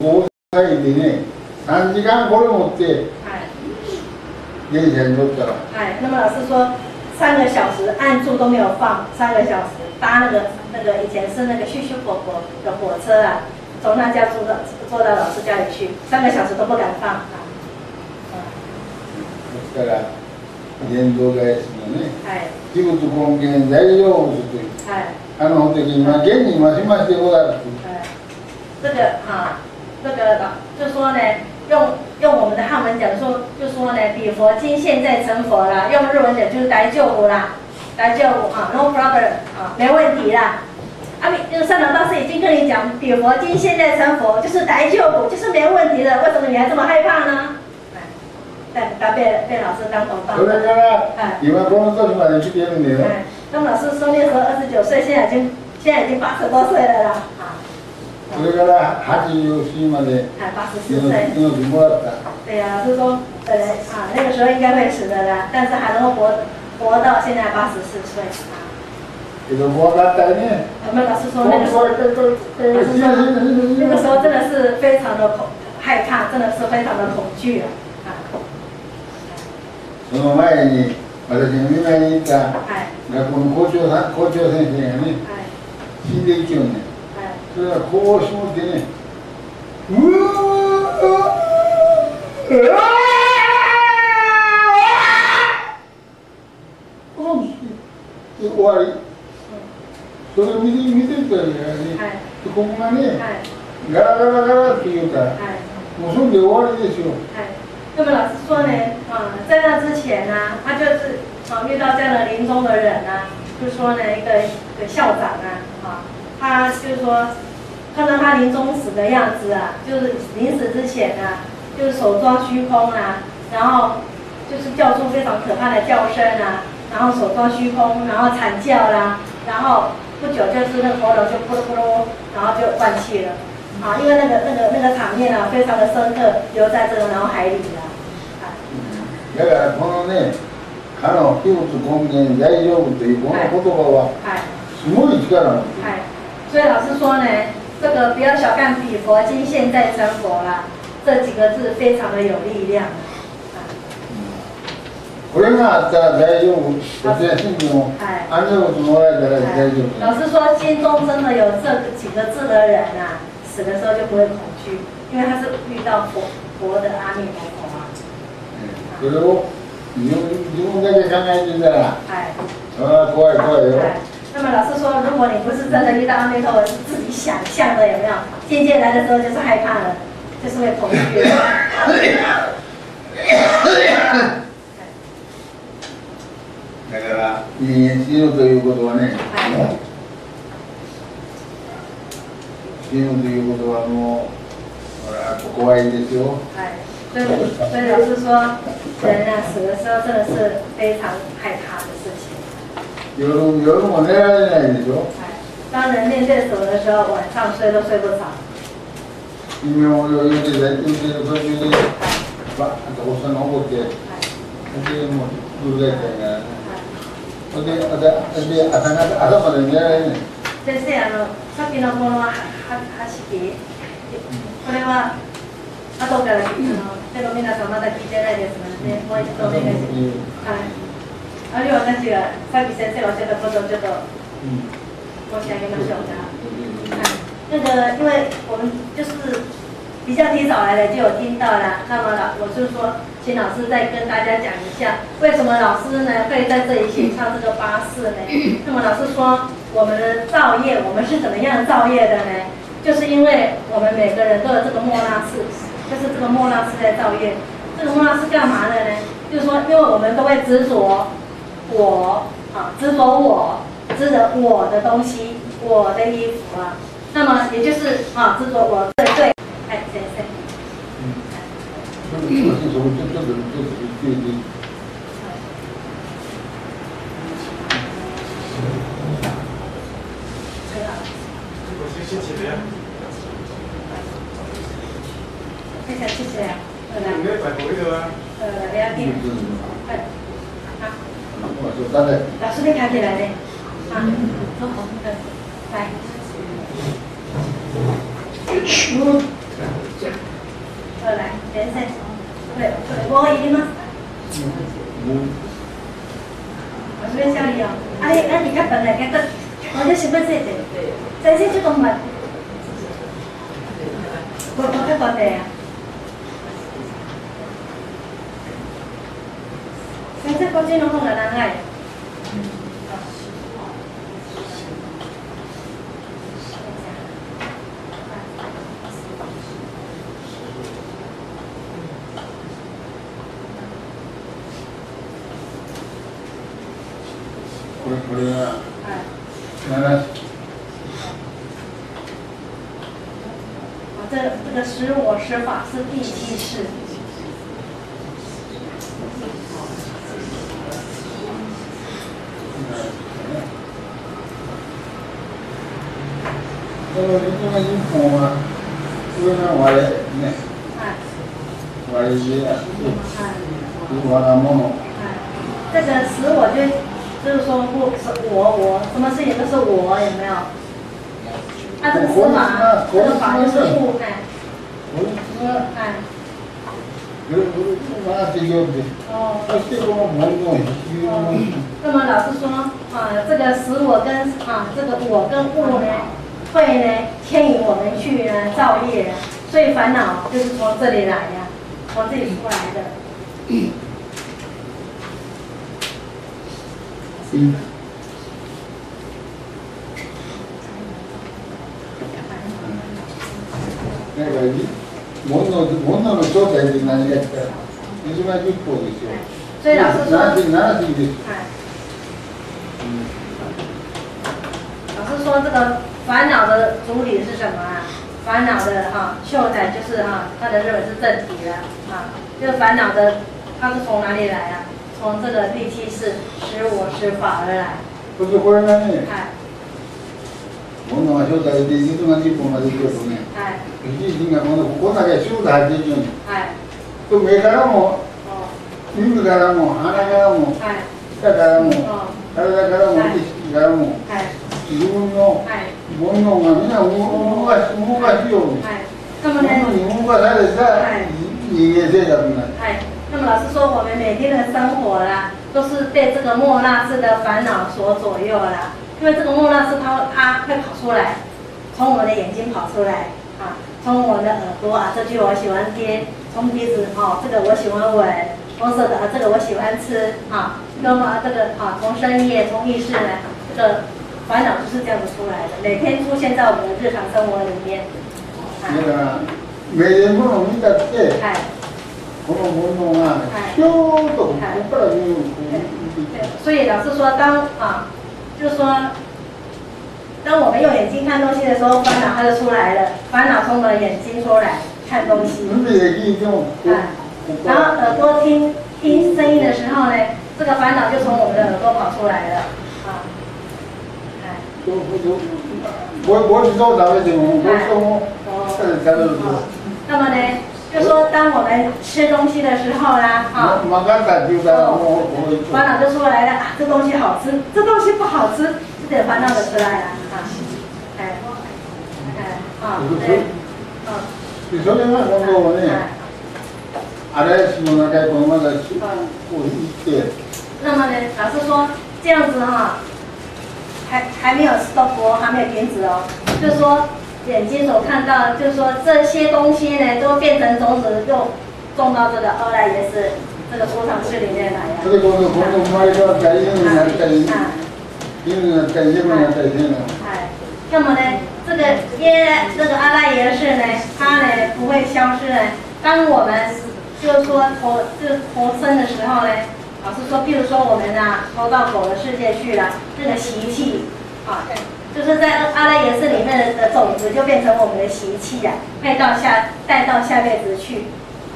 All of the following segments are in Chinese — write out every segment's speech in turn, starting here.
5歳でね、3時間これ持って電車に乗ったら。 那么老师说3个小时按住都没有放，3个小时搭那个以前是那个咻咻火火的火车啊，从他家坐到老师家里去，3个小时都不敢放啊。 ですから電動返しのね、器物根源材料物という、本当に今現に増しましてござる。 这个就说呢，用我们的汉文讲就说呢，比佛经现在成佛啦，用日文讲就是来救我啦，来救我啊 ，no problem 啊，没问题啦。就是上堂大师已经跟你讲，比佛经现在成佛就是来救我，就是没问题的，为什么你还这么害怕呢？他被老师当头棒。 それから今この年まで来てるんだよ。 那么老师说那时候29岁，现在已经80多岁了啦。 それから80過ぎまで命もらった。 对呀，是说那个时候应该会死的啦，但是还能够活到现在84岁。 けど怖かったよね。 我们老师说那个时候真的是非常的害怕，真的是非常的恐惧啊。 その前に私が見舞いに行った学校の校長先生がね、死んでいきよんね。それはこうしもってね、終わり。それを見てたんだよね。ここがね、ガラガラガラって言うから、もうそれで終わりですよ。 那么老师说呢，在那之前呢，他就是遇到这样的临终的人呢，就是说呢，一个校长啊，他就是说看到他临终死的样子啊，就是临死之前啊，就是手抓虚空啊，然后就是叫出非常可怕的叫声啊，然后手抓虚空，然后惨叫啦，然后不久就是那个喉咙就咕噜咕噜，然后就断气了。因为那个场面啊，非常的深刻，留在这个脑海里了。 だからこのね、器物根源材料物というこの言葉はすごい力なんです。 所以老师说呢，这个不要小看比佛经现在成佛啦，这几个字非常的有力量。 これがあったら大丈夫。私は信じも安全物もらえたら大丈夫。 老师说，心中真的有这几个字的人啊，死的时候就不会恐惧，因为他是遇到佛的阿弥陀佛啊。 それを自分だけ考えてたら、怖いよ。 那么老师说，如果你不是真的遇到阿弥陀佛，是自己想象的，有没有？渐渐来的时候就是害怕了，就是会恐惧。 だから死ぬということはね、死ぬということはもう怖いですよ。 所以老师说，人啊死的时候真的是非常害怕的事情。 夜も寝られないでしょ。 当人面对死的时候，晚上睡都睡不着。 夢を言うてる途中でバーッとおっさんが怒って、でもうぐるがいたいからね。で朝まで寝られない。 先生、さっきのこのはしき、これは後からでも皆さんまだ聞いてないですので、もう一度お願いします。あるいは私がさっき先生がおっしゃったことをちょっと申し上げましょうか。因为我们就是比较提早来的，就有听到了。那么我就说，请老师再跟大家讲一下，为什么老师呢会在这里写上这个84呢？那么老师说，我们的造业，我们是怎么样造业的呢？就是因为我们每个人都有这个莫那识，就是这个莫那识在造业。这个莫那识干嘛的呢？就是说，因为我们都会执着我执着我的东西，我的衣服啊。那么也就是执着我对，先生。 谢谢呀。 非常谢谢啊。 有没有摆头的啊？ 不要紧。老师你开起来嘞。来。 生。对，我いります。それじゃあいいよ。ありがとうね。私もついてる。先生ちょっと待って。これ待って。先生こっちの方が長い。 これが7。 这个使我使法是第7式。 この1本は上が割れね。割れで割らもの。 这个使我就是说不是我什么事情都是我，有没有？啊，这个司法，这个法就是物，哎。哎。 そしてこの問答に那么老师说这个使我跟这个我跟物呢，会呢牵引我们去呢造业，所以烦恼就是从这里来呀，从这里出来的。 なんか煩悩の正体って何が来たら一番10法ですよ。 所以老师说 7です。 老师说这个烦恼的主体是什么啊？烦恼的秀才就是他的认为是正体了这个烦恼的它是从哪里来啊？从这个第7式使我使法而来。 そしてこれがね、煩悩が正体で水が10本までいくとね、一時がこの中にシューッと入っていくように、目からも耳からも鼻からも舌からも体からも意識からも自分の煩悩がみんな動かすように、煩悩に動かされた人間生活になる。 那么老师说，我们每天的生活啦，都是被这个莫那斯的烦恼所左右啦。因为这个莫那斯它会跑出来，从我们的眼睛跑出来从我们的耳朵这句我喜欢听，从鼻子这个我喜欢闻，从舌头这个我喜欢吃跟这个从深夜从意识呢，这个烦恼就是这样子出来的，每天出现在我们的日常生活里面。 だから目で物を見たってこの煩悩がひょーっとここから見る。 所以老师说，就是说，当我们用眼睛看东西的时候，烦恼它就出来了。烦恼从我们眼睛出来看东西。然后耳朵听声音的时候呢，这个烦恼就从我们的耳朵跑出来了ごちそう食べてもごちそうも食べると。 那么呢？就说当我们吃东西的时候啦，烦恼就出来了这东西好吃，这东西不好吃，这点烦恼就出来了それが今度はね、嵐の中へこのままこう行って。 那么呢，老师说这样子还没有 stop 还没有停止就是说。眼睛所看到，就是说这些东西呢，都变成种子，又种到这个阿赖耶识这个储藏室里面来了。 それこそ今度生まれ変わった犬になったり、犬になったり猫になったりせんの。 那么呢，这个阿赖耶识呢，它呢不会消失呢。当我们就是说投生的时候呢，老师说，比如说我们投到狗的世界去了，那个习气就是在阿赖耶识里面的种子就变成我们的习气带到下辈子去。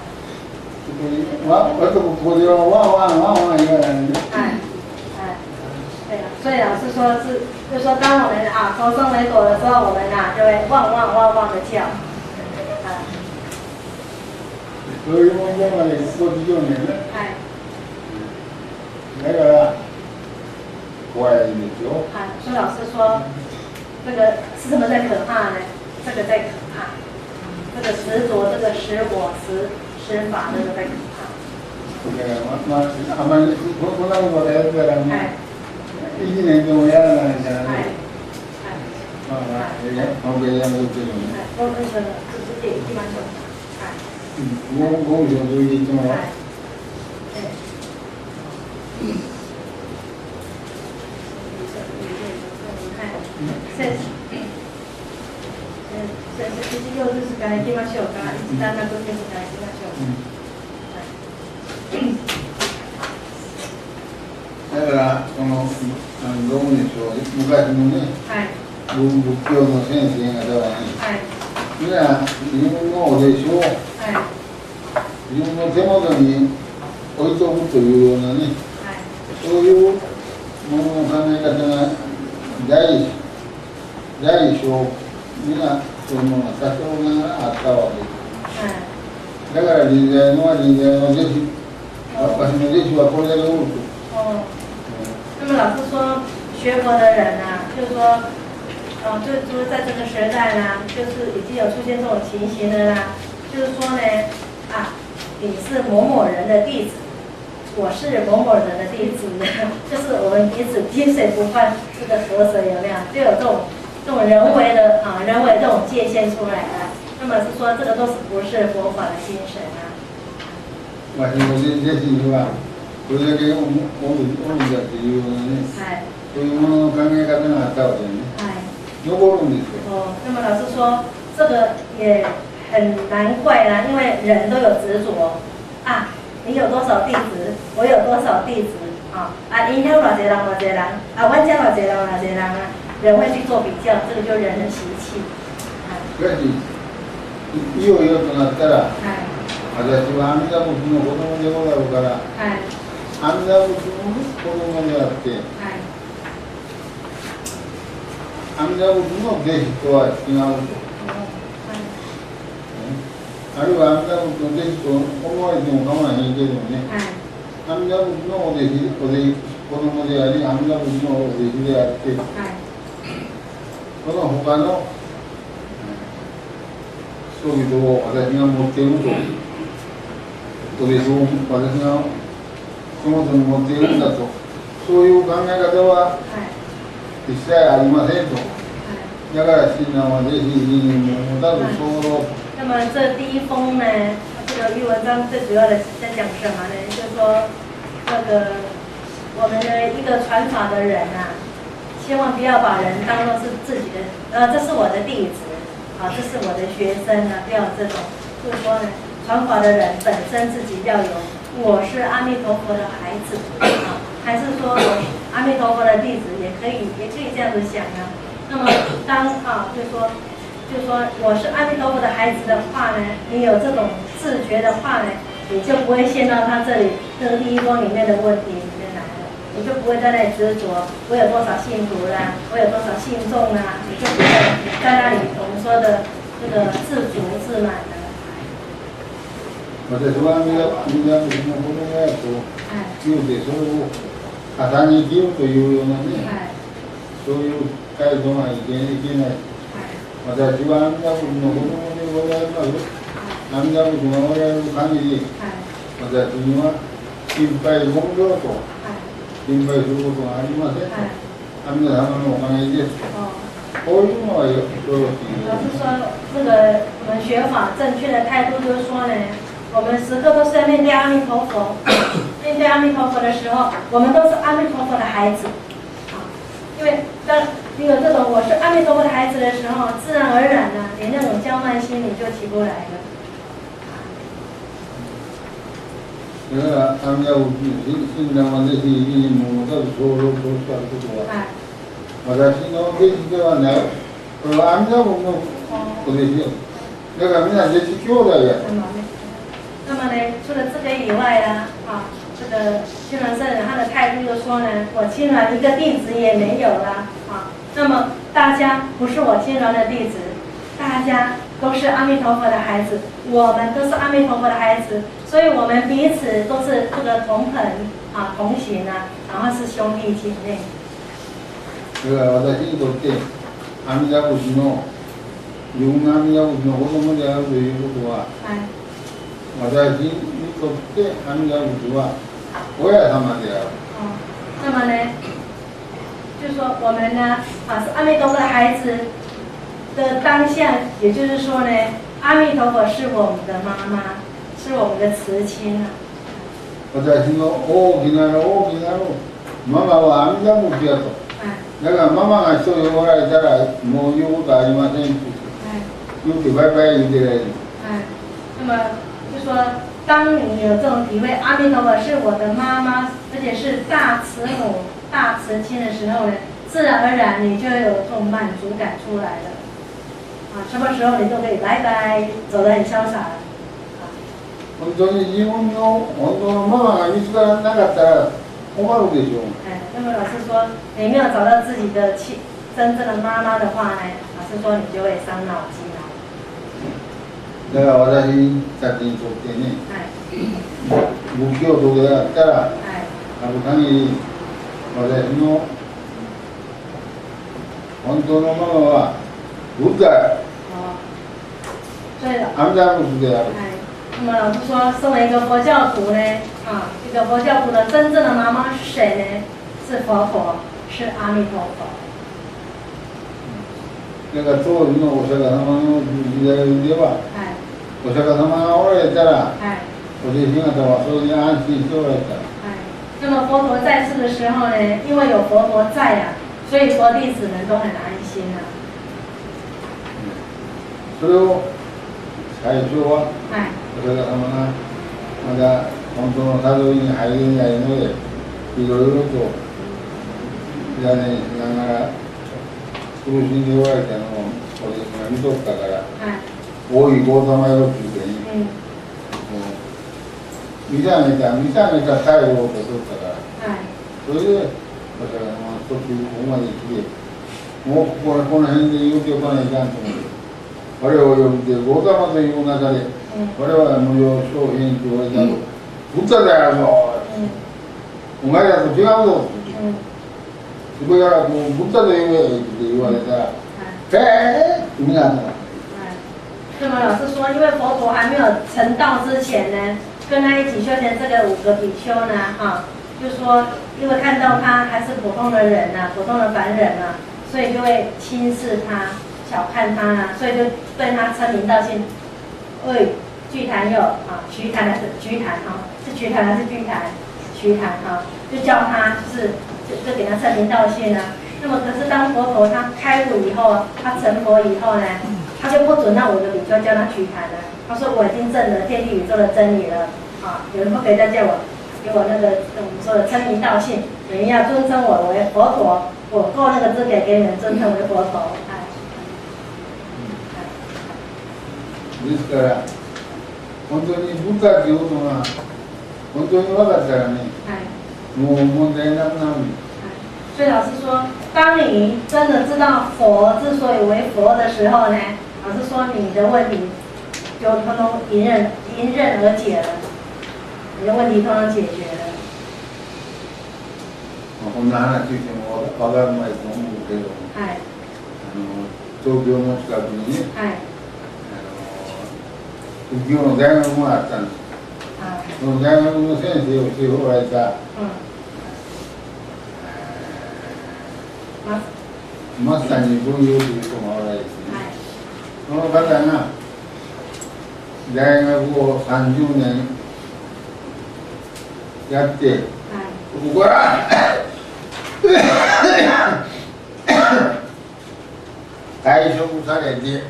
对了，所以老师说就是说，当我们投生为狗的时候，我们就会汪汪汪汪的叫そういう問題まで54年ね。だから怖いんですよ。 所以老师说。这个是什么在可怕呢？这个在可怕，这个执着，这个使我使施法对不对？ あんまりこんなことやるからもう1年でもやらないからね。まあまあ、本当にやめてるよね。 ゴールド続けていきましょう。 ゴールド続けていってもらう。 1行ずつからいきましょうか。一段落ずつからいきましょう。だからそのどうでしょう、昔のね、仏教の先生方はね、みんな自分のお弟子を自分の手元に置いとくというようなね、そういうものの考え方が第一章みんなそういうものが多少があったわけです。だから臨済のは臨済の弟子、私の弟子はこれだけおると。 那么老师说，学佛的人啊，就是说，就是在这个时代呢，就是已经有出现这种情形的啦。就是说呢，你是某某人的弟子，我是某某人的弟子，就是我们彼此滴水不犯这个河水有没有？就有这种人为的人为这种界限出来了。那么是说这个都是不是佛法的精神啊？ 私の弟子にはこれだけおるんだっていうようなね、そういうものの考え方があったわけね。残るんですよ。 那么老师说，这个也很难怪啦，因为人都有执着你有多少弟子，我有多少弟子因家偌济人偌济人阮家偌济人偌济人人会去做比较，这个就是人的习气。 しかしいよいよとなったら、私は阿弥陀仏の子供でござるから、阿弥陀仏の子供であって、阿弥陀仏の弟子とは違うと。あるいは阿弥陀仏の弟子と思われても構わへんけどもね、阿弥陀仏の子供であり、阿弥陀仏のお弟子であって、その他の人々を私が持っていると、お弟子を私がその人に持っているんだと、そういう考え方は一切ありませんと。だから親鸞は弟子にも持たず候。 那么这第一封呢，这个玉文章最主要的在讲什么呢？就是说，我们的一个传法的人千万不要把人当作是自己的，这是我的弟子，这是我的学生不要这种。就是说呢，传法的人本身自己要有，我是阿弥陀佛的孩子还是说我是阿弥陀佛的弟子，也可以这样子想那么就是说我是阿弥陀佛的孩子的话呢，你有这种自觉的话呢，你就不会陷到他这里这个第一封里面的问题里面来了，你就不会在那里执着我有多少信徒啦，我有多少信众啦，你就不会在那里我们说的这个自足自满的。 私は阿弥陀仏の子供やと言うて、それを肩に生きるというようなね、そういう態度がいけない。私は阿弥陀仏の子供でございます。阿弥陀仏がおられる限り、私には心配ご無用と心配することがありませんと。阿弥陀様のおかげですと。こういうのはよろしい。 老师说，这个我们学法正确的态度就是说呢，我们时刻都是在面对阿弥陀佛，面对阿弥陀佛的时候，我们都是阿弥陀佛的孩子因为当你有这种我是阿弥陀佛的孩子的时候，自然而然你那种骄慢心理就起不来了。 だから阿弥陀仏親鸞はぜひにも持たず候とおっしゃることは、私の弟子ではない、これは阿弥陀仏のお弟子よ。だからみんな弟子兄弟や。 那么呢，除了这个以外这个亲鸾圣人他的态度就说呢，我亲鸾一个弟子也没有啦那么大家不是我亲鸾的弟子，大家都是阿弥陀佛的孩子，我们都是阿弥陀佛的孩子，所以我们彼此都是这个同等同行然后是兄弟姐妹。 だから私にとって阿弥陀仏の自分が阿弥陀仏の子供であるということは、 私にとって阿弥陀仏は親様である。 那么呢，就是说我们呢，是阿弥陀佛的孩子的当下，也就是说呢，阿弥陀佛是我们的妈妈，是我们的慈亲啊。 私の大きなるママは阿弥陀仏やと。だからママが一人おられたらもう言うことありませんって言ってバイバイ言ってられる。 那么就说，当你有这种体会，阿弥陀佛是我的妈妈，而且是大慈母、大慈亲的时候呢，自然而然你就有这种满足感出来了。什么时候你都可以拜拜，走得很潇洒。 本当に自分の本当のママが見つからなかったら困るでしょう。 那么老师说，你没有找到自己的真正的妈妈的话呢，老师说你就会伤腦筋了。 だから私たちにとってね、仏教徒であったら、ある限り私の本当のママはブッダ、阿弥陀仏である。 那么老师说，身为一个佛教徒呢，一个佛教徒的真正的妈妈是谁呢？是佛陀，是阿弥陀佛。 だから当時のお釈迦様の時代では、お釈迦様がおられたら、お弟子方はそれに安心しておられた。 那么佛陀在世的时候呢，因为有佛陀在啊，所以佛弟子们都很安心啊。 それを最初は、お釈迦様がまだ本当の悟りに入れないので、いろいろと屋根しながら苦しんでおられたのをお弟子が見とったから、大い豪様よって言ってね、見た目た最後をとったから、それでお釈迦様は途中ここまで来て、もうこの辺で言うておかないかんと思って。我を呼んで豪様という中で、我々は無料商品と言われたの、ブッダであるぞ、お前らと違うぞ、それからもうブッダと言えって言われたら、ってみんな。 那么老师说，因为佛陀还没有成道之前呢，跟他一起修行这个5个比丘呢，就说因为看到他还是普通的人呐，普通的凡人嘛，所以就会轻视他。小看他啊，所以就对他称名道姓。喂，具坛友瞿昙还是瞿昙是瞿昙还是瞿昙？瞿昙就叫他就给他称名道姓啊。那么可是当佛陀他开悟以后，他成佛以后呢，他就不准那5个比丘叫他瞿昙了。他说我已经证得天地宇宙的真理了有人不可以再叫我，给我那个我们说的称名道姓，你们要尊称我为佛陀，我够那个资格给你们尊称为佛陀。 ですから本当にブッダというのが本当に分かったらね、もう問題なくなる。 所以老师说，当你真的知道佛之所以为佛的时候呢，老师说你的问题就通通迎刃而解了，你的问题通通解决了。 こんな話しても分かるまいと思うけど、東京の近くにね。仏教の大学があったんです。その大学の先生をしておられた、松谷文雄という人がおられて、その方が大学を30年やって、ここから退職されて、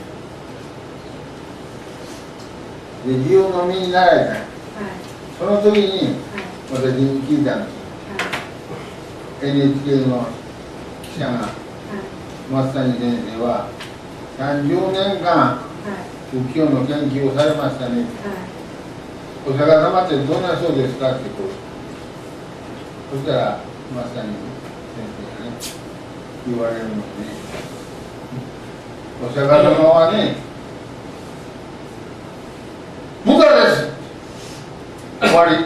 で自由の身になられた、その時に私に聞いたんです、NHK の記者が、松谷先生は30年間仏教の研究をされましたね、お釈迦様ってどんな人ですかってこう、そしたら松谷先生がね言われるのね、お釈迦様はねブッダです。終わり。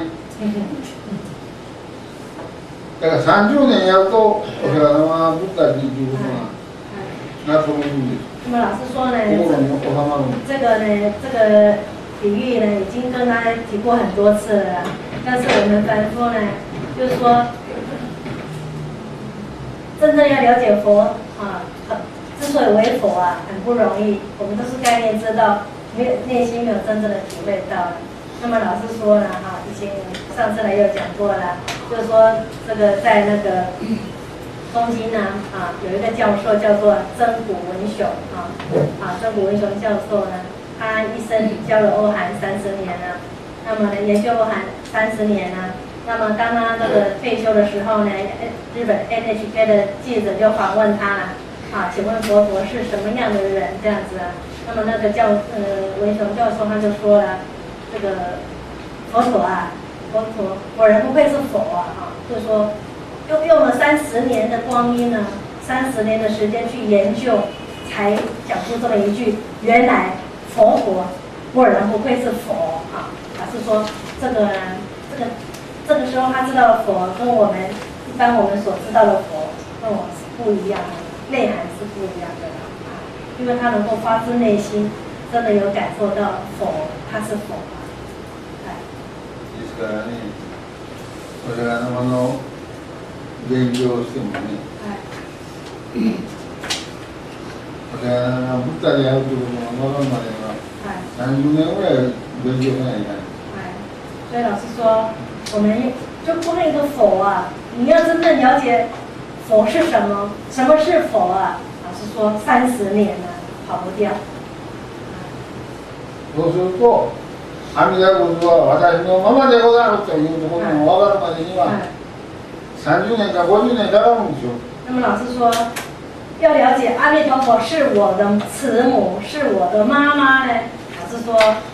だから30年やるとお釈迦様はブッダっていうことがなってくるんです。 那么老师说呢， 心に収まる。 这个比喻呢，已经跟他提过很多次了。但是我们凡夫呢，就是说，真正要了解佛啊，之所以为佛啊，很不容易。我们都是概念知道，没有内心没有真正的体会到。那么老师说呢，哈，以前上次来有讲过了，就是说这个在那个东京呢，啊，有一个教授叫做真古文雄真古文雄教授呢，他一生教了欧韩30年了，那么呢研究欧韩30年呢，那么当他那个退休的时候呢，日本 NHK 的记者就访问他了，请问佛陀是什么样的人这样子啊？那么那个文雄教授他就说了，这个佛陀啊，果然不愧是佛啊，就是说用了30年的光阴呢，30年的时间去研究，才讲出这么一句：原来佛陀果然不愧是佛啊！老师说这个时候他知道的佛跟我们一般我们所知道的佛跟我是不一样的，内涵是不一样的因为他能够发自内心，真的有感受到佛，他是佛ですからね、これは勉強してもね、これはブッダでやるということが分かるまでは30年ぐらい勉強しないといけない。 所以老师说，我们就光一个佛啊，你要真正了解佛是什么，什么是佛啊？老师说30年了，跑不掉。 そうすると、阿弥陀仏は私のままでござるというところも分かるまでには30年か50年かかるんですよ。 那么老师说，要了解阿弥陀佛是我的慈母，是我的妈妈呢。老师说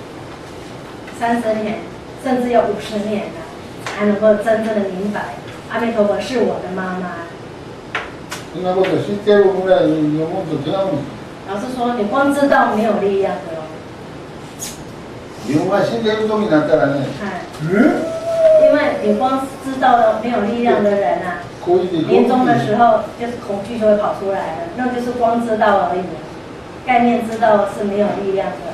30年，甚至要50年了，才能够真正的明白阿弥陀佛是我的妈妈。 そんなこと知ってるぐらいに思うと違うんです。 老师说，你光知道没有力量的自分が死んでいる時になったらね、 因为你光知道了没有力量的人啊，临终的时候就是恐惧就会跑出来了，那就是光知道而已，概念知道是没有力量的。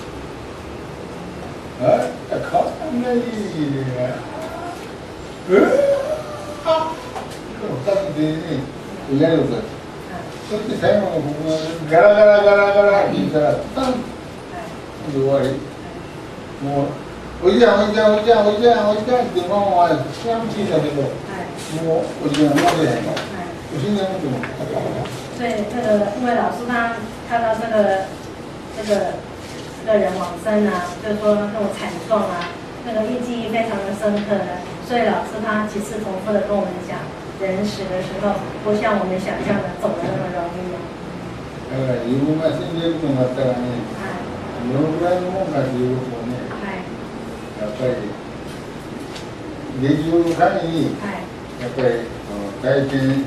変わんないね。2つでね、やると、そして最後の僕がガラガラガラガラって言ったら、パンで終わり。もうおいちゃんおいちゃんおいちゃんおいちゃんおいちゃんってママは知らん聞いたけど、もうおじちゃん生でへんの。死んでもっても。 所以因为老师他看到这个人往生啊，就是说那种惨状啊，那个记忆非常的深刻的，所以老师他几次重复的跟我们讲，人死的时候不像我们想象的走的那么容易。 だから自分が死んでいるとなったらね、どのぐらいのもんかということをね、やっぱりできる限り、やっぱり体験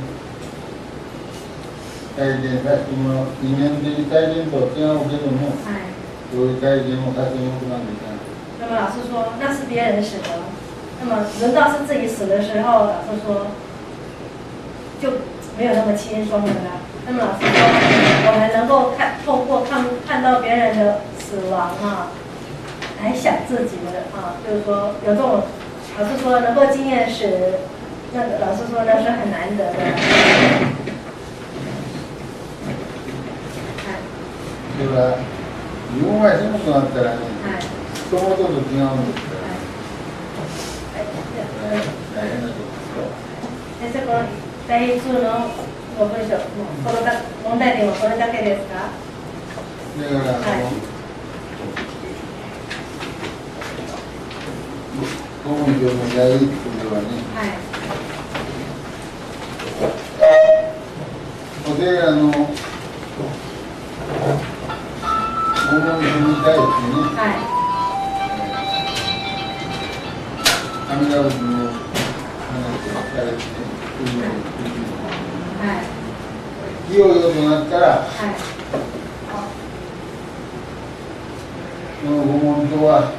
させてもらう、人間的体験とは違うけども、そういう体験をさせてもらわないといけない。 那么老师说那是别人死的，那么轮到是自己死的时候，老师说就没有那么轻松的了。那么老师说，我们能够透过看到别人的死亡啊，来想自己的就是说有这种，老师说能够经验死，那个老师说那是很难得的。 だから自分が死ぬとなったらね、人のことと違うんですから、大変なことですよ。 この第一のご文章、問題点はこれだけですか？ だからこの文章の第一部はね、お寺の思いに対してね、阿弥陀仏の話をされて、いよいよとなったら、このご問答は、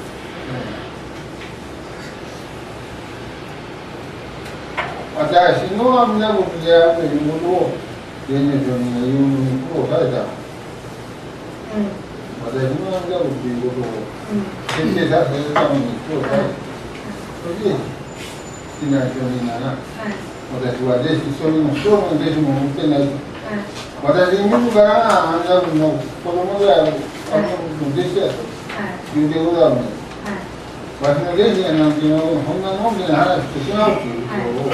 私の阿弥陀仏であるということを現如上人が言うのに苦労された。私の阿弥陀仏ということを现在才是让你做开，所以现在说你哪了？私はぜひそういうのそういうのぜひも持ってない。私自らあんなの子供であるあの弟子やと言うてござるね。わしの弟子やなんていうのをこんなのんきに話してしまうということを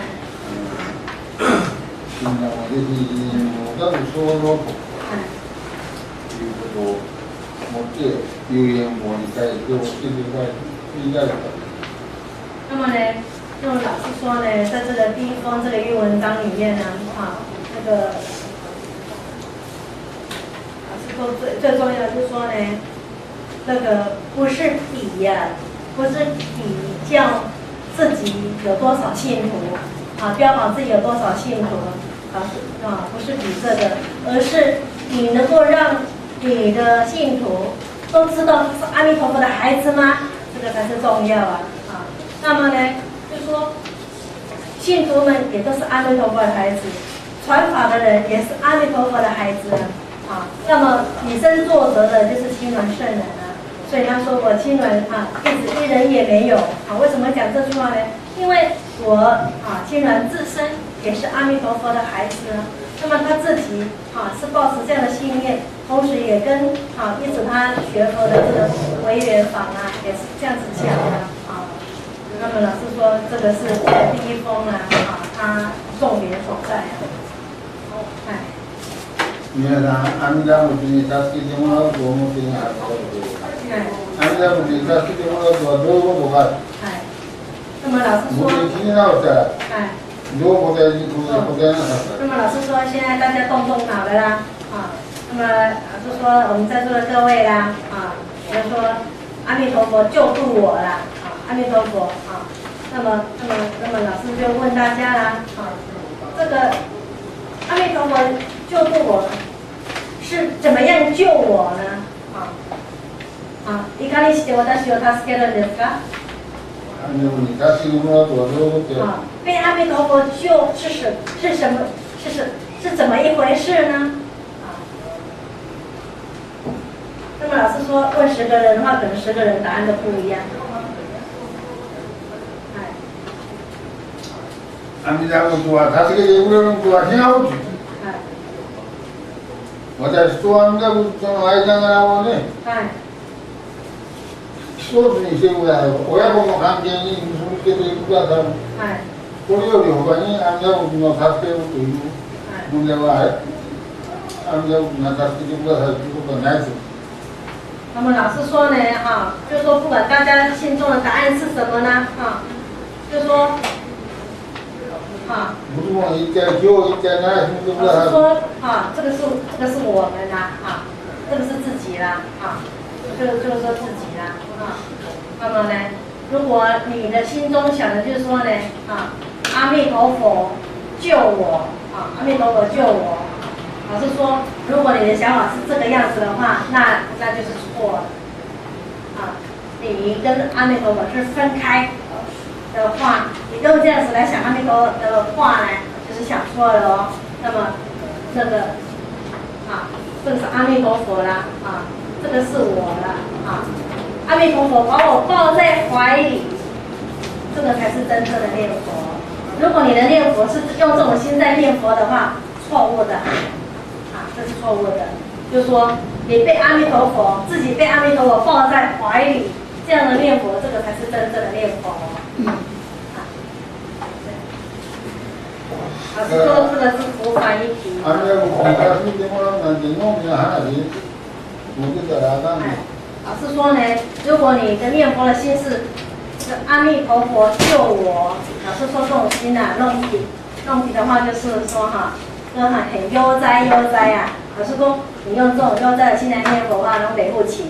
みんなもぜひもう多分そうろうということを持って遊園網に対して教えていただいた。 那么呢？就老师说呢，在这个第一封这个译文章里面呢，那个老师说最重要的就是说呢，那个不是比呀，不是比较自己有多少信徒标榜自己有多少信徒不是比这个，而是你能够让你的信徒都知道是阿弥陀佛的孩子吗？这个才是重要那么呢？就说信徒们也都是阿弥陀佛的孩子，传法的人也是阿弥陀佛的孩子那么以身作则的就是亲鸾圣人所以他说我亲鸾一人也没有为什么讲这句话呢？因为我亲鸾自身也是阿弥陀佛的孩子那么他自己是抱持这样的信念，同时也跟一直他学佛的这个唯缘法也是这样子讲的那么老师说，这个是第一封它重点所在皆さん、阿弥陀仏に助けてもらうと思っていなかったことです。阿弥陀仏に助けてもらうとはどういうことか。 那么老师说， 気に直したら、どう答えなさった。 那么老师说，现在大家动脑了啦那么老师说，我们在座的各位啦比如说阿弥陀佛救度我啦阿弥陀佛那么老师就问大家啦这个阿弥陀佛救度我是怎么样救我呢いかにして私を助けるんですか？被阿弥陀佛救是怎么一回事呢？那么老师说，问10个人的话，可能10个人答案都不一样。 阿弥陀仏は助けてくれることは違うと。私と阿弥陀仏との間柄をね、一つにしてくださる。親子の関係に結びつけてくださる。これより他に阿弥陀仏の助けるという分では、阿弥陀仏が助けてくださるということはないです。 那么老师说呢就是说不管大家心中的答案是什么呢就是说不是我一家就一家那什么都不知道。 老师说这个是我们这个是自己啦就是说自己啦那么呢，如果你的心中想的就是说呢阿弥陀佛救我阿弥陀佛救我。老师说，如果你的想法是这个样子的话，那就是错了你跟阿弥陀佛是分开的话，你都这样子来想阿弥陀佛的话呢，就是想错了那么这个这个是阿弥陀佛啦这个是我啦阿弥陀佛把我抱在怀里，这个才是真正的念佛。如果你的念佛是用这种心在念佛的话，错误的这是错误的。就是说，你被阿弥陀佛自己被阿弥陀佛抱在怀里，这样的念佛，这个才是真正的念佛老师说这个是佛法一体。 阿弥陀佛に助けてもらうなんてのんきな話持ってたらあかんねん。 老师说呢，如果你的念佛的心是阿弥陀佛救我，老师说这种心弄体的话就是说很悠哉老师说你用这种悠哉的心来念佛的话，能北不起。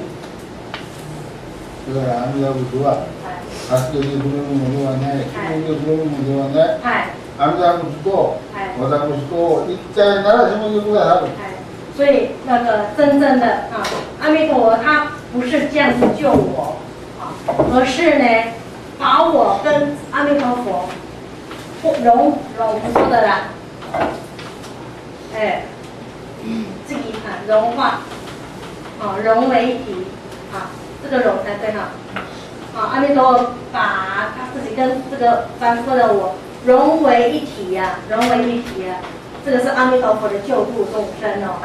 だから阿弥陀仏は助けてくれるのではない、救ってくれるのではない。阿弥陀仏と私と一体ならしめてくださる。 所以那个真正的阿弥陀佛他不是这样子救我而是呢把我跟阿弥陀佛融说的啦自己融化融为一体这个融对哈。阿弥陀佛把他自己跟这个凡夫的我融为一体呀、融为一体呀、这个是阿弥陀佛的救度众生哦。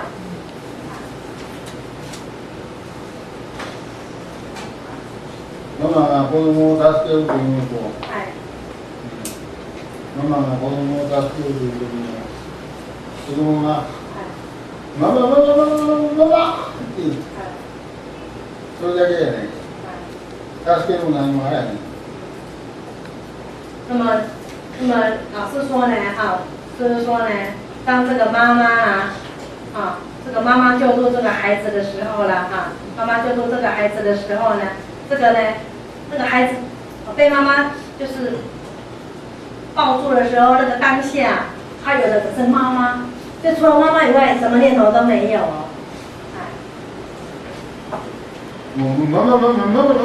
ママが子供を助けるというと、 はい。 ママが子供を助けるという時に、子供が、ママママママママって言う。それだけやねん。助けるも何も早いねん。 那么老师说呢，就是说呢，当这个妈妈这个妈妈救助这个孩子的时候了妈妈救助这个孩子的时候呢，这个呢，这个孩子被妈妈就是抱住的时候，那个当下，他有的只是妈妈，就除了妈妈以外，什么念头都没有哦。 マママママママママ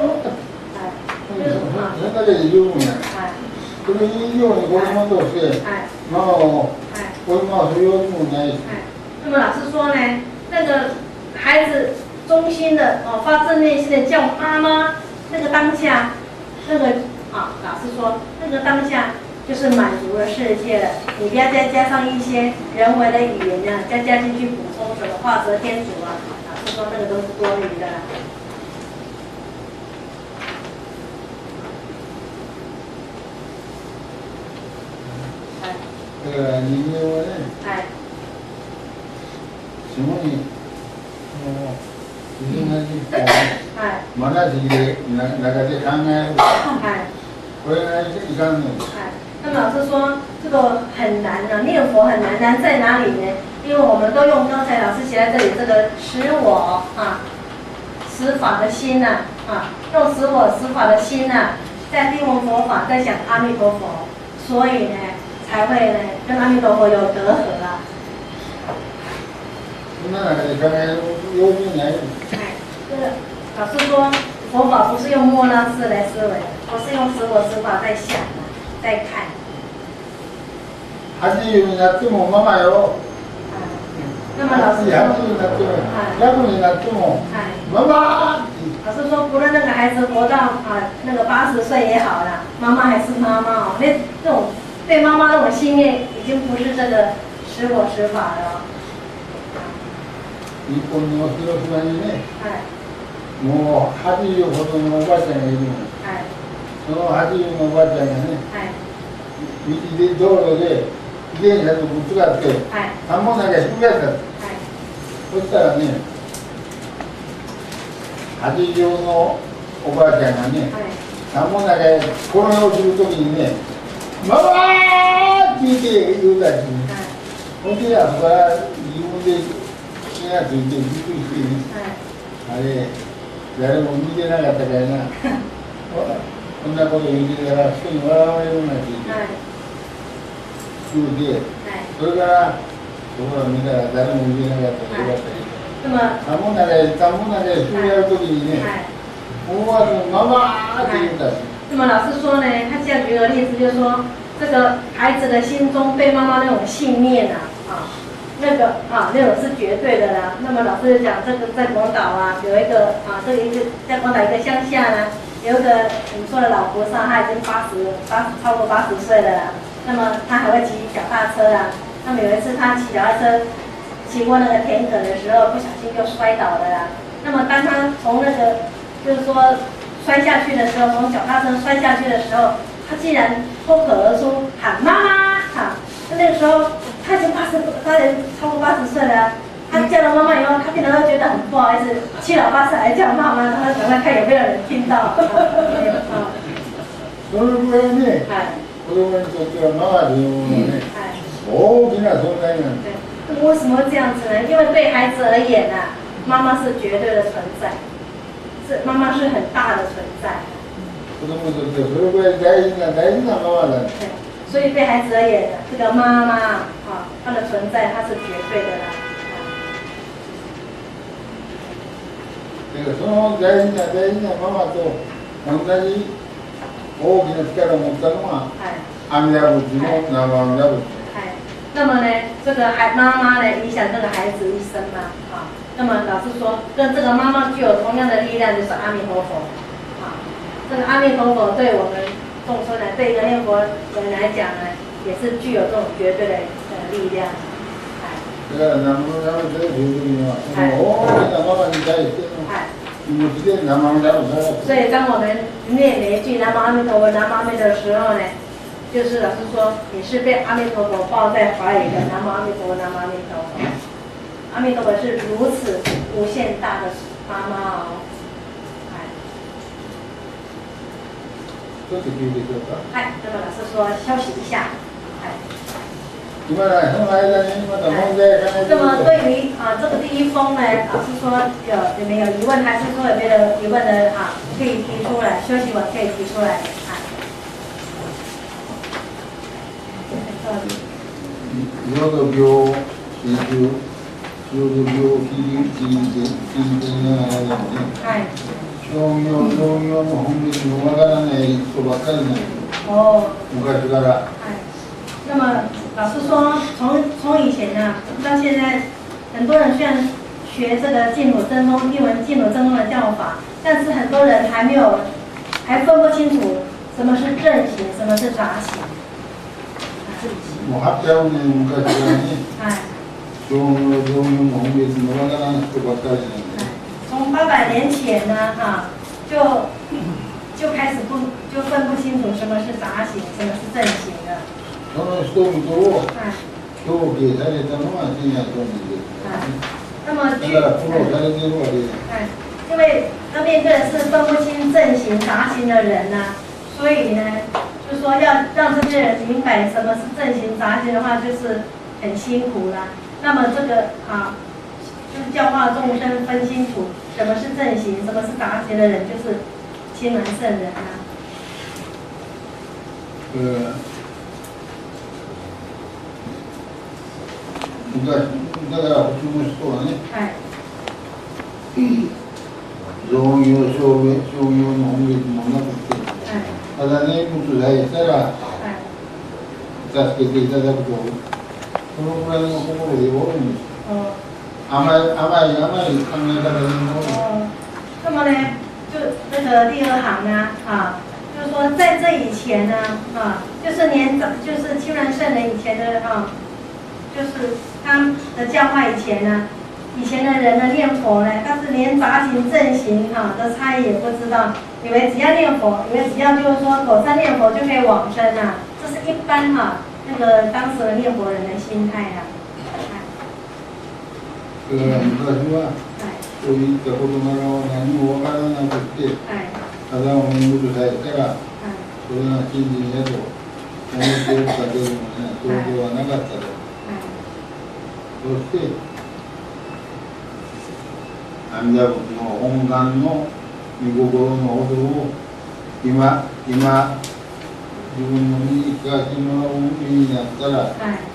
そんだけで十分や。それ以上に子供としてママを追い回すようにもないし。 那么老师说呢，那个孩子衷心的发自内心的叫妈妈，那个当下，那个老师说那个当下就是满足了世界了。你不要再加上一些人为的语言呢，再加进去补充什么画蛇添足啊。老师说那个都是多余的。 だから人間はね、すごい自分がまなじで中で考える。これがいかんの。 那么老师说，这个很难啊，念佛很难，难在哪里呢？因为我们都用刚才老师写在这里这个使我使法的心用使我使法的心在听闻佛法，在想阿弥陀佛，所以呢。才会呢跟阿弥陀佛有隔阂啊。 那中で考える用事ない。 这个老师说，佛法不是用末那识来思维，而是用使我使法在想在看。 80になってもママよ。 那么老师说 80になっても100になってもママ。 老师说，不论那个孩子活到那个80岁也好了，妈妈还是妈妈那种。对妈妈那种信念已经不是这个使我使法了。 日本の広島にね、もう80ほどのおばあちゃんがいるの。その80のおばあちゃんがね、道路で自転車とぶつかって、田んぼの中へ引き返した。そしたらね、80のおばあちゃんがね、田んぼの中へ転げ落ちるときにね、ママーって言うたし、ほんであそこから自分で気がついてびっくりしてね、あれ誰も見てなかったからな、こんなこと言ってたら人に笑われるなんて言うて、それからそこら見たら誰も見てなかったからよかったけど、田んぼの中へすぐやるときにね、思わずママーって言うたし。 那么老师说呢，他这样举个例子，就是说这个孩子的心中对妈妈那种信念那种是绝对的啦。那么老师讲，这个在广岛有一个这个在广岛一个乡下呢，有一个我们说的老菩萨，他已经超过80岁了啦。那么他还会骑脚踏车那么有一次他骑脚踏车骑过那个田埂的时候，不小心就摔倒了啦。那么当他从那个就是说摔下去的时候，从脚踏车摔下去的时候，他竟然脱口而出喊妈妈那个时候他已经超过80岁了，他叫了妈妈以后，他变得觉得很不好意思，七老八十还叫妈妈，他赶快看有没有人听到。 そのぐらいね、子供にとってはママというものはね、大きな存在なんです。 为什么会这样子呢？因为对孩子而言妈妈是绝对的存在。妈妈是很大的存在。 子供にとってそれぐらい大事なママだ。 所以对孩子而言，这个妈妈她的存在，她是绝对的啦。 その大事なママと同じ大きな力を持ったのが阿弥陀仏の南無阿弥陀仏。 那么呢，这个妈妈呢，影响这个孩子一生嘛那么老师说，跟这个妈妈具有同样的力量，就是阿弥陀佛。啊，这个阿弥陀佛对我们众生来，对一个念佛人来讲呢，也是具有这种绝对的力量。 だから南無南無で十分には、その大きなママに対しての気持ちで南無南無南無。 所以当我们念每一句南无阿弥陀佛、南无阿弥陀的时候呢，就是老师说你是被阿弥陀佛抱在怀里的南无阿弥陀佛、南无阿弥陀佛。阿弥陀佛是如此无限大的妈妈哦。 ちょっと聞いてください。 はい、那么老师说休息一下。 今呢，その間にまた問題が那么对于这个第一封呢，老师说有没有疑问，还是说有别的疑问的可以提出来，休息完可以提出来。 色と病、集中、色と病を聞いていながらですね、商業の本別のわからない人ばっかりなんです。昔から。 那么老师说，从以前呢到现在，很多人虽然学这个净土真宗、译文净土真宗的教法，但是很多人还分不清楚什么是正行，什么是杂行。 もう800年昔からね、商業の本別のわからない人ばっかりなんで。 从800年前呢，就开始就分不清楚什么是杂行，什么是正行的。 その人々を表記されたのは深夜上人です。だから苦労されているわけです。 因为他面对的是分不清正行杂行的人呢，所以呢，就说要让这些人明白什么是正行杂行的话，就是很辛苦啦。那么这个就是教化众生分清楚什么是正行，什么是杂行的人，就是亲鸾圣人啊。 だから普通の人はね、造業、商業の本別もなくて、ただ念仏さえしたら助けていただくと、そのぐらいの心でおるんです。甘い考え方でおる。 那么呢，就那个第二行呢，就是说在这以前呢，就是亲鸾圣人以前的就是他的教化以前呢，以前的人呢念佛呢，但是连杂行正行的差异也不知道，以为只要念佛，以为只要就是说口上念佛就可以往生啊，这是一般那个当时的念佛人的心态啊。 だから昔はそういった事柄は何もわからなくて、ただお念仏さえしたらそれが真実だと思っておったけれどもね、そうではなかったと。そして阿弥陀仏の本願の御心のほどを今自分の身に聞かせてもらう身になったら、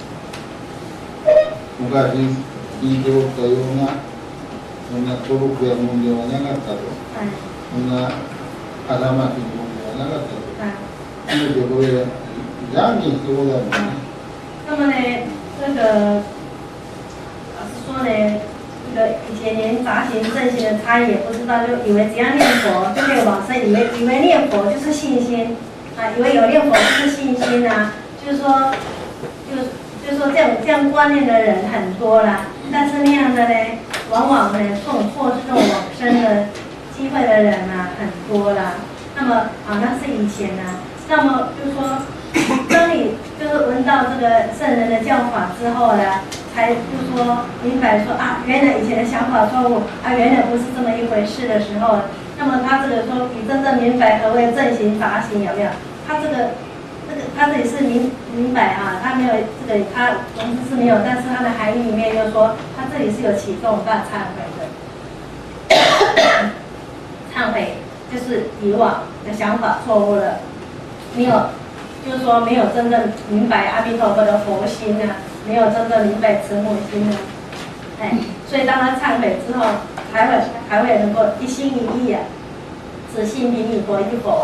昔聞いておったようなそんなとろくやもんではなかったと、そんな浅ましいもんではなかったと、全てこれ断言してございますね。 那么呢，这个老师说呢，这个以前连杂行正行的差异也不知道，就以为只要念佛就可以往生，以为念佛就是信心以为有念佛就是信心啊，就是说这样观念的人很多啦。但是那样的呢，往往呢错失这种往生的机会的人很多啦。那么那是以前那么就是说，当你就是闻到这个圣人的教法之后呢，才就是说明白说原来以前的想法错误原来不是这么一回事的时候，那么他这个说你真正明白何谓正行杂行有没有？他这里是明白他没有这个他文字是没有，但是他的含义里面又说他这里是有起这种大忏悔的。忏悔就是以往的想法错误了，没有，就是说没有真正明白阿弥陀佛的佛心没有真正明白慈母心所以当他忏悔之後，还会能够一心一意只信平以佛一佛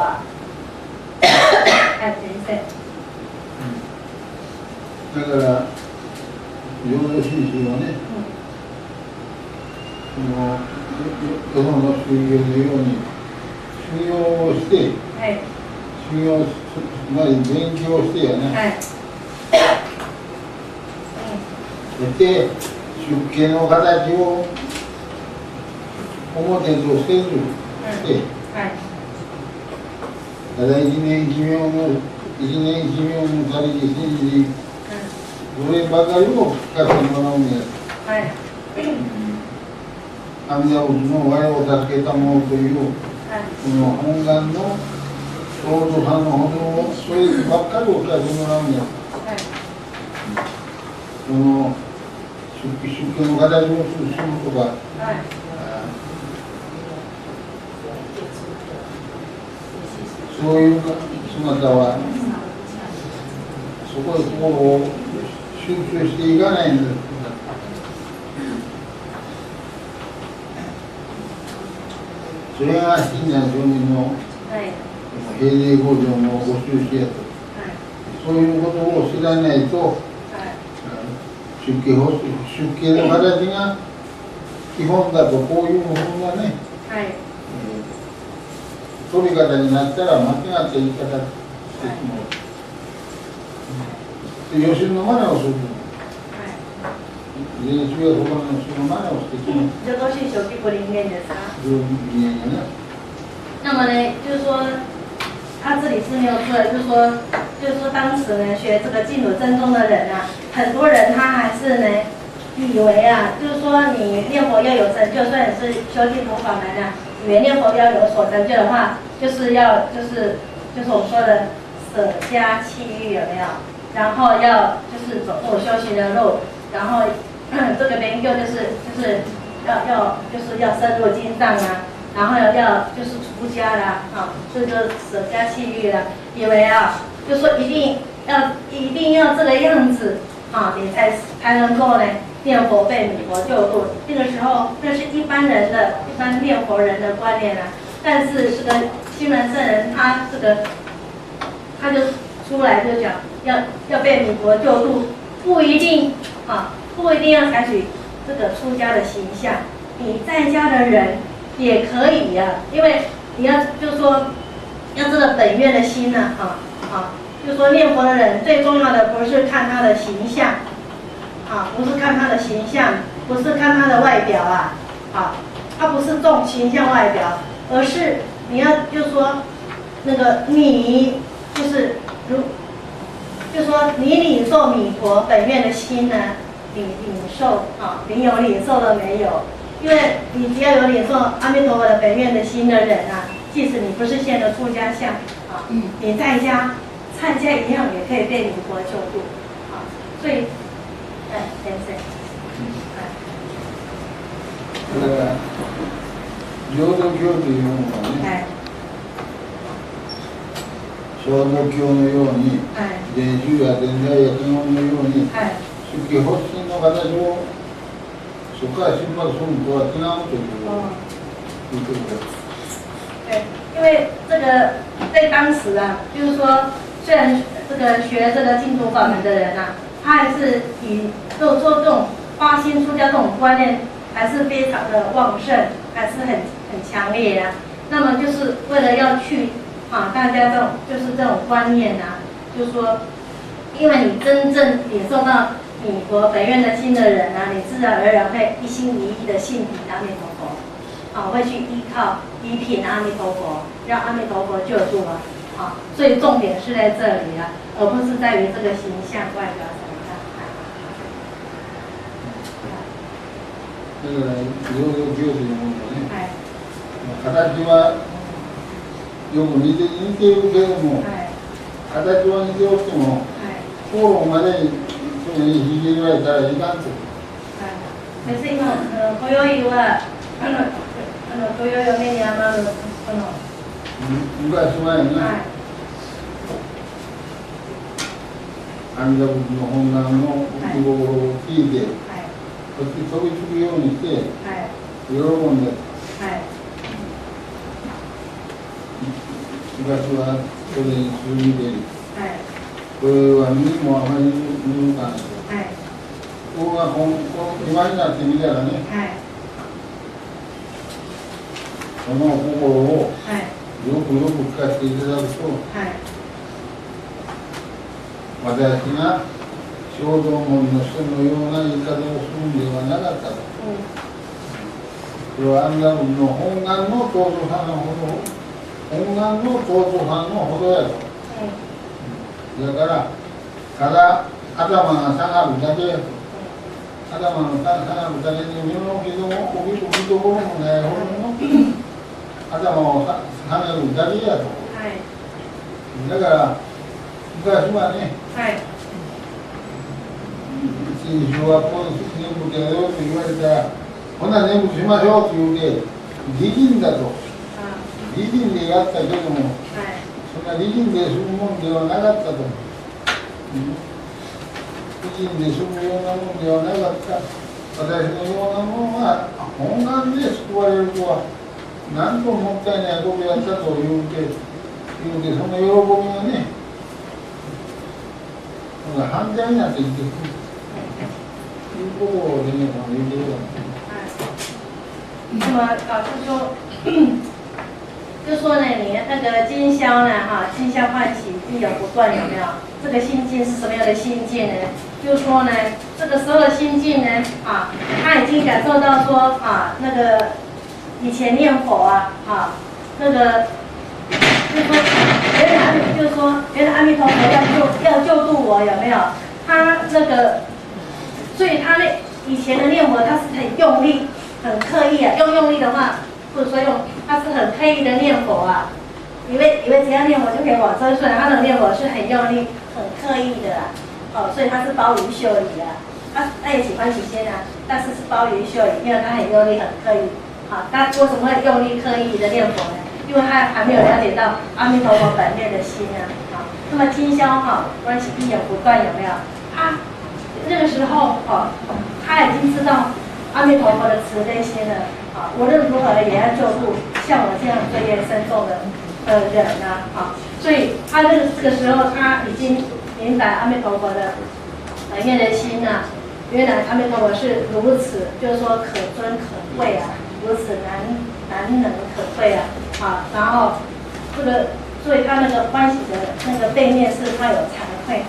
等一下。 だから浄土真宗はね、 そのよその修行のように修行をして、 はい、 修行まで勉強してやね、 はい、 で出家の形を表とせずして、 はい、 ただ一年奇妙の他力信じ、そればかりを聞かせてもらうんや。 はい。 阿弥陀仏の我を助けたものという、この本願の尊さのほどを、そればっかりを聞かせてもらうんや。その出家の形をするとか、そういう姿は、そこへ心を集中していかないんです。それが親鸞上人の平寧工場のご修士やと、そういうことを知らないと、出家の形が基本だと、こういうものがね、取り方になったら間違った言い方してしまう。で、吉野の真似をする。練習や他の人の真似をしてしまう。 这都是一首不灵验的啥？那么呢，就是说，他这里是没有错的，就是说当时呢学这个净土真宗的人啊，很多人他还是呢以为啊，就是说你念佛要有成就，虽然是修净土法门啊，以为念佛要有所成就的话，就是我们说的舍家弃欲有没有？然后要就是走这种修行的路，然后这个研究就是要深入经藏啊，然后要就是出家啦，这就舍家弃欲啦，以为啊，就说一定要这个样子啊，你才能够呢念佛被弥佛救度。那个时候那是一般念佛人的观念啊，但是这个心人圣人他就出来就讲要被弥佛救度，不一定要采取这个出家的形象，你在家的人也可以呀，因为你要就是说要这个本愿的心呢，就是说念佛的人最重要的不是看他的形象，不是看他的形象，不是看他的外表他不是重形象外表，而是你要就是说那个你就是说你领受弥陀本愿的心呢，你有领受了没有？因为你只要有领受阿弥陀佛的本愿的心的人啊，即使你不是现的出家相你在家一样也可以被弥陀救度所以先生これは浄土教というものがね、浄土教のように、伝宗や伝来や基本のように、出家発心の形をそこから出発するのとは違うということです。 对，因为这个在当时啊，就是说，虽然这个学这个净土法门的人啊，他还是以做这种发心出家这种观念，还是非常的旺盛，还是很强烈啊。那么就是为了要去大家这种观念啊，就是说，因为你真正领受到弥陀本愿的心的人啊，你自然而然会一心一意的信彼阿弥陀佛，会去依品阿弥陀佛，让阿弥陀佛救助所以重点是在这里啊，而不是在于这个形象外表怎么样。 だから浄土教というものはね、形はよく似ているけれども、形は似ておっても、心までにそれに引き入れられたらいかんと。 先生今今宵は今宵は目に余る昔前に、阿弥陀仏の本願の御心を聞いて、そして飛びつくようにして、喜んで、昔はそれに通じている。これは身にもあまり見抜かないと。ここが今になってみたらね、 その心をよくよく聞かせていただくと、私が衝動門の人のような言い方をするんではなかったと。これは阿弥陀仏の本願の尊さのほど、本願の尊さのほどやと。だから、ただ頭が下がるだけやと。頭の下がるだけに身の置きどころもないほどの頭を下げるだけやと。だから、昔はね、一日はこう念仏やよと言われたら、ほな念仏しましょうと言うて、力んだと。力んでやったけども、そんな力んでするもんではなかったと。力んでするようなもんではなかった。私のようなものは本願で救われるとは、なんともったいないことやったと言うて、その喜びがね、反対になっていってくる。いうことをね、言ってるわけです。 那么老师说，就说呢，你那个今宵呢，今宵唤起必有不断，有没有？这个心境是什么样的心境呢？就是说呢，这个时候的心境呢，他已经感受到说，那个以前念佛那个就是说原来阿弥陀佛要救度我，有没有？他那个，所以他那以前的念佛，他是很用力。很刻意用力的话，或者说他是很刻意的念佛以为只要念佛就可以往生，所以他的念佛是很用力、很刻意的所以他是包于修理他也喜欢起心但是是包于修理，因为他很用力、很刻意他为什么会用力、刻意的念佛呢？因为他还没有了解到阿弥陀佛本愿的心那么今宵关系必有不断，有没有？他那个时候他已经知道。阿弥陀佛的慈悲心了无论如何也要救度像我这样罪业深重的人所以他这个时候他已经明白阿弥陀佛的本愿的心原来阿弥陀佛是如此，就是说可尊可贵如此难能可贵然后这个，所以他那个欢喜的那个背面是他有忏悔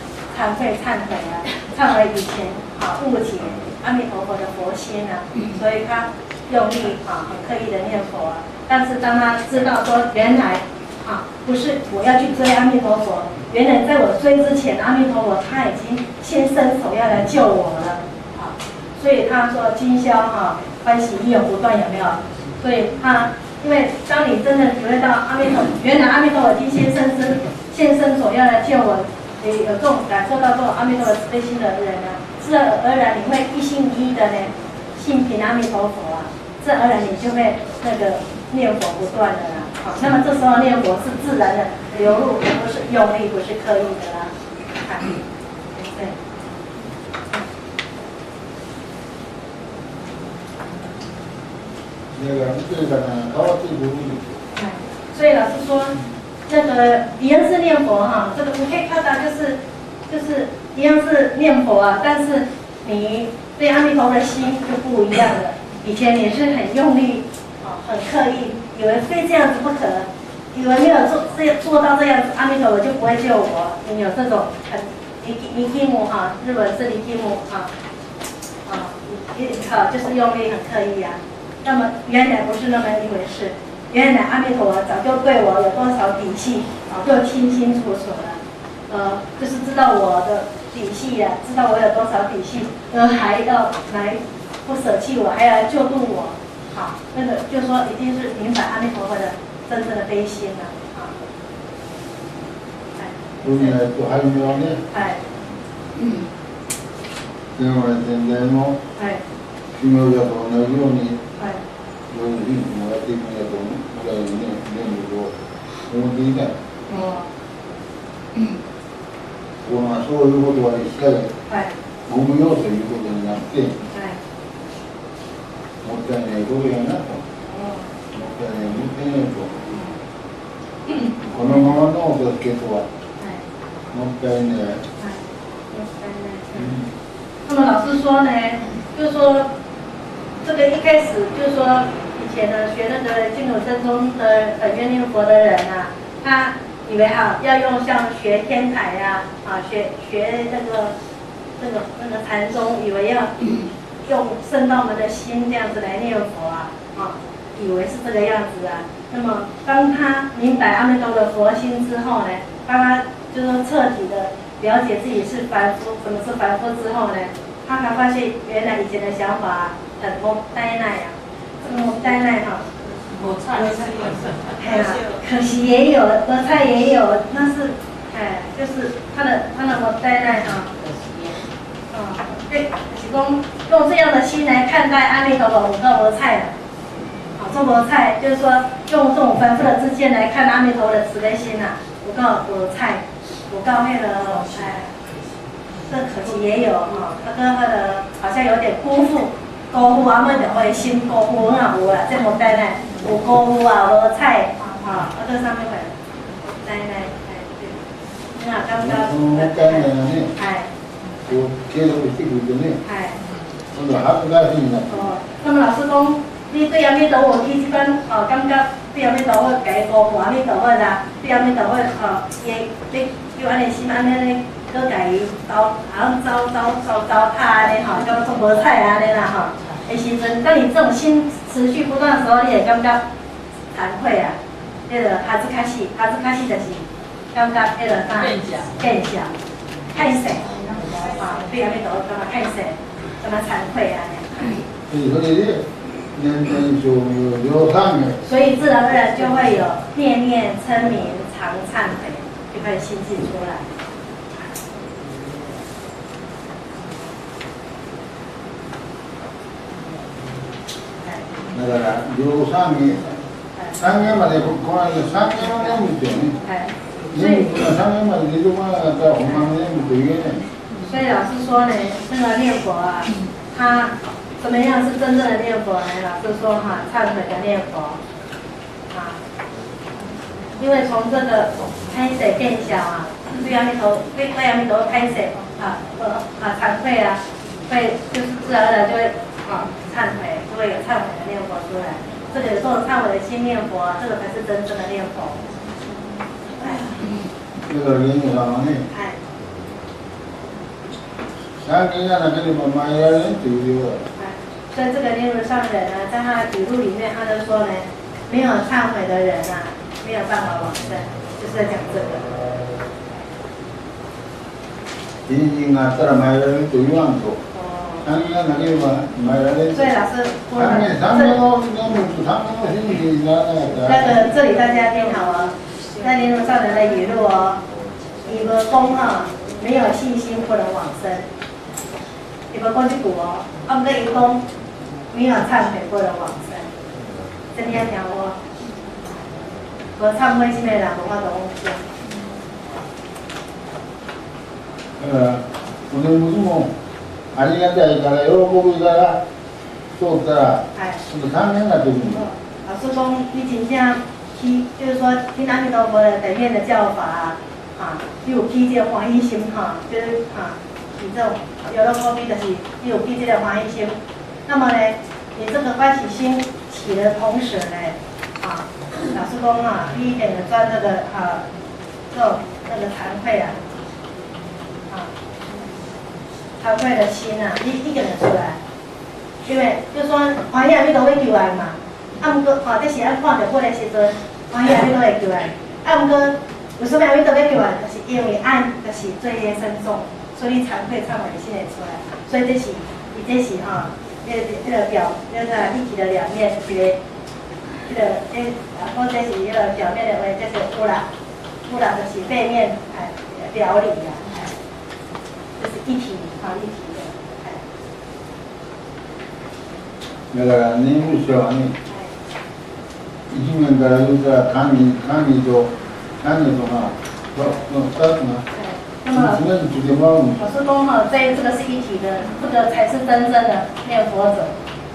忏悔以前误解。阿弥陀佛的佛心所以他用力很刻意的念佛但是当他知道说原来不是我要去追阿弥陀佛，原来在我追之前，阿弥陀佛他已经先伸手要来救我了所以他说今宵欢喜亦有不断，有没有？所以因为当你真的体会到原来阿弥陀佛已经先伸手要来救我，有这种感受到这种阿弥陀佛慈悲心的人自然而然你会一心一意的呢信凭阿弥陀佛自然而然你就会那个念佛不断的那么这时候念佛是自然的流露，不是用力，不是刻意的对。所以老师说，那个一样是念佛这个我可以看到就是一样是念佛但是你对阿弥陀佛的心就不一样了。以前你是很用力很刻意，以为非这样子不可，以为没有做到这样子，阿弥陀佛就不会救我。你有这种尼基姆日本是尼基姆就是用力很刻意那么原来不是那么一回事，原来阿弥陀佛早就对我有多少底细，早就清清楚楚了。就是知道我的底细知道我有多少底细，还要来不舍弃我，还要来救度我。那个就是说已经是明白阿弥陀佛的真正的悲心了还有没有呢？因为現在の修行者と同じように、そういう人生もやっていくんやとぐらいにね、念仏を思っていない。そういうことは一切ご無用ということになって、もったいないことやなと。もったいないと。このままのお助けとは、もったいない。 那么老师说呢，就是说这个一开始就是说已前呢学那个净土真宗的本愿念佛的人啊，他以为要用像学天台呀学那个禅宗，以为要用圣道门的心这样子来念佛以为是这个样子啊。那么当他明白阿弥陀的佛心之后呢，当他就是说彻底的了解自己是凡夫，什么是凡夫之后呢，他才发现原来以前的想法很莫呆耐莫呆耐我菜可惜也有，菠菜也有，那是就是他的莫呆耐对，就是讲用这样的心来看待阿弥陀佛，有够无菜了。做无菜就是说用这种凡夫的知见来看阿弥陀佛的慈悲心有够无菜，有够那个这可惜也有他的好像有点辜负阿弥陀佛的心，辜负有啦，这莫呆耐，有辜负无菜这上面会呆耐对，感觉有接受的这个呢，我就还不高兴呢。 那么老师讲，你对阿弥陀佛，你这款感觉对阿弥陀佛，家辜负阿弥陀佛啦，对阿弥陀佛你叫安尼心安尼搁家糟蹋安尼叫做无菜安尼啦的时阵，当你这种心持续不断的时候，你会感觉惭愧啊，那个哈兹卡西就是感觉那个啥变小，太细。对阿弥陀佛感觉太细，感觉惭愧所以自然而然就会有念念称名常忏悔，就会心智出来。 だから両三軒までこの間3軒の念仏よね。念仏が3軒まで出てこなかったらほんまの念仏と言えない。 所以老师说呢，那个念佛他怎么样是真正的念佛呢？老师说忏悔的念佛因为从这个开始变小对阿弥陀开始惭愧会就是自然而然就会忏悔，就会有忏悔的念佛出来。这个有时候忏悔的心念佛这个才是真正的念佛。 だから現に3軒がなければ前やれんっていうようだ。 所以这个念如上人在他的语录里面，他就说呢，没有忏悔的人没有办法往生，就是在讲这个。 信心があったら前やれると言わんと。3軒がなければ前やれん。 所以老师说 3軒の念仏、3軒の信心にならなかったら。 这里大家听好在念如上人的语录伊无讲没有信心不能往生。伊无讲这句不过伊讲没有忏悔不能往生。真听听无？无忏悔心的人无法度往生。 だからお念仏もありがたいから喜ぶからそうったらその3軒が出るんだ。 老师讲你真正就是说听阿弥陀佛的本愿的教法你有起这个欢喜心就是你这种有了佛比就是你有起这个欢喜心，那么呢，你这个欢喜心起的同时呢，老师讲第一点的抓这个这种那个惭愧惭愧的心你一个人出来，因为就说欢喜阿弥陀佛救人嘛，不过这是按看到佛的时阵，欢喜阿弥陀佛会救人，不过为什么阿弥陀佛救人，就是因为爱就是罪业深重，所以惭愧忏悔的心会出来，所以这是那个表那个立体的两面，或者是那个表面的话，这是污染就是背面表里这是一体一体的。 だから念仏者はね、一面から言うたら神とが2つ那么常につけまうん。 老师说这个是一体的，这个才是真正的念佛者。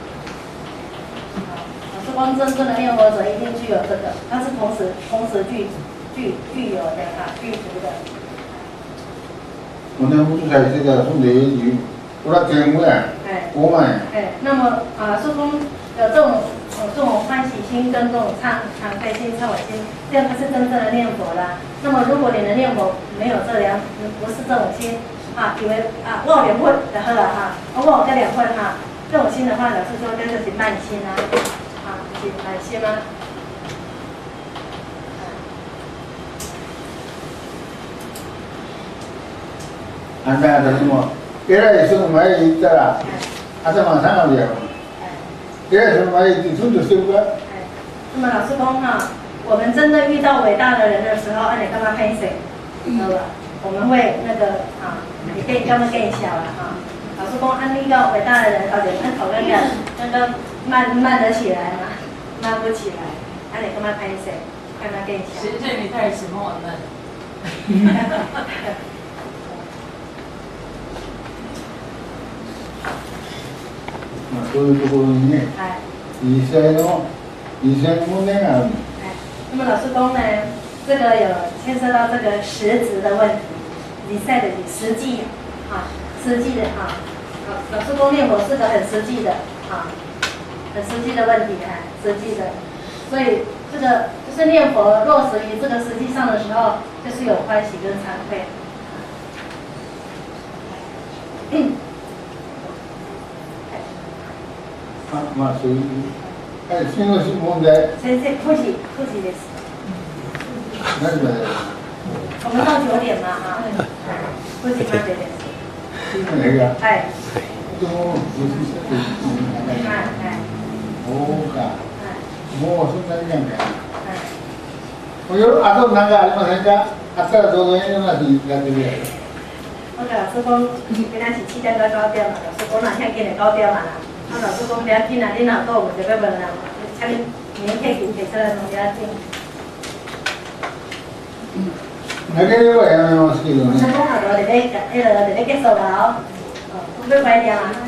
老师说真正的念佛者一定具有这个，它是同时具有的具足的。 お念仏さえしてたらそんでええっていう。これは天狗や。5万や。 那么师公有这种这种欢喜心跟这种忏悔心、忏悔心，这样不是真正的念佛啦。那么如果你的念佛没有这两，不是这种心啊，以为啊我有2份就好了哈，我有这2份哈，这种心的话，老师说这就是慢心啊，就是慢心啊。 安在就是么？原来是买一个啦，还是马上要的。原来是买一处就收个。 那么老师讲哈，我们真的遇到伟大的人的时候，你干嘛拍谁？知道吧？我们会那个啊，你可以干嘛更小了哈。老师讲，遇到伟大的人，到底很讨厌那个慢得起来吗？慢不起来，你干嘛拍谁？干嘛更小？ 谁见你太什么我们？ そういうところにね、異性の問題がある。 那么老师公呢，这个有牵涉到这个实质的问题，比赛的实际啊，实际的啊，老师公念佛是个很实际的啊，很实际的问题实际的，所以这个就是念佛落实于这个实际上的时候，就是有欢喜跟惭愧。 まあそういう、次の問題。 先生、9時です。 何まで？ 我们到9点嘛哈，9時までです。はい。 そうか。もうそんなになんか。あと何かありませんか？あったらどうぞ遠慮なしにやってください。 我跟老师讲，今仔是7点到9点嘛，老师讲哪遐紧的9点嘛啦。老师讲不要紧啦，你若够有就要问啦，请你明天提出来拢不要紧。 投げればやめますけどね。 那讲好了，就结束了哦。要快点啊！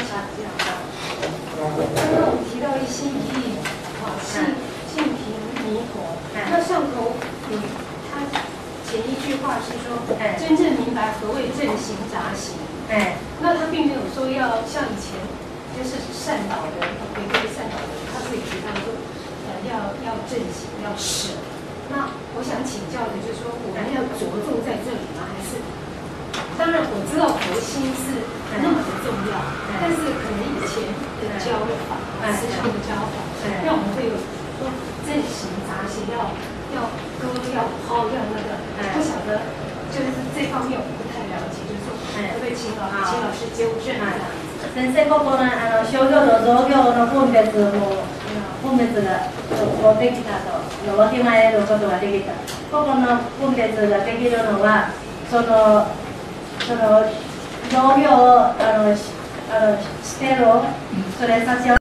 刚刚我们提到一心一意，性平弥陀。那上头他前一句话是说，真正明白何谓正行杂行。那他并没有说要像以前。就是善导人，每个善导人，他自己提到说，要正行，要舍。那我想请教的就是说，我们要着重在这里吗？还是？当然我知道佛心是那么的重要，但是可能以前的教法，思想的教法，让我们会有说正行杂行，要割要抛要那个，不晓得就是这方面我不太了解，就是说会不会请老师纠正这样子？ 先生ここの商業と造業の分別ができたと、わきまえることができた。ここの分別ができるのは、その農業をしてるそれさせ